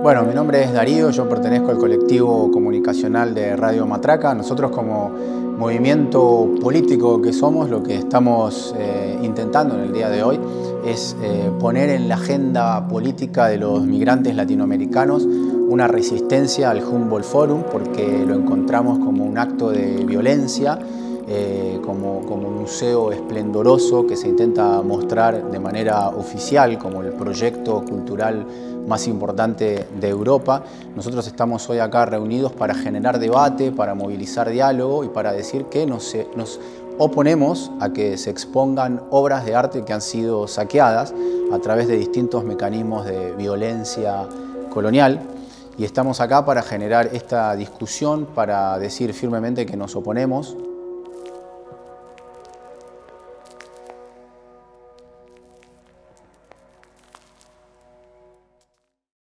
Bueno, mi nombre es Darío, yo pertenezco al colectivo comunicacional de Radio Matraca. Nosotros como movimiento político que somos, lo que estamos intentando en el día de hoy es poner en la agenda política de los migrantes latinoamericanos una resistencia al Humboldt Forum, porque lo encontramos como un acto de violencia, como un museo esplendoroso que se intenta mostrar de manera oficial como el proyecto cultural más importante de Europa. Nosotros estamos hoy acá reunidos para generar debate, para movilizar diálogo y para decir que nos oponemos a que se expongan obras de arte que han sido saqueadas a través de distintos mecanismos de violencia colonial. Y estamos acá para generar esta discusión, para decir firmemente que nos oponemos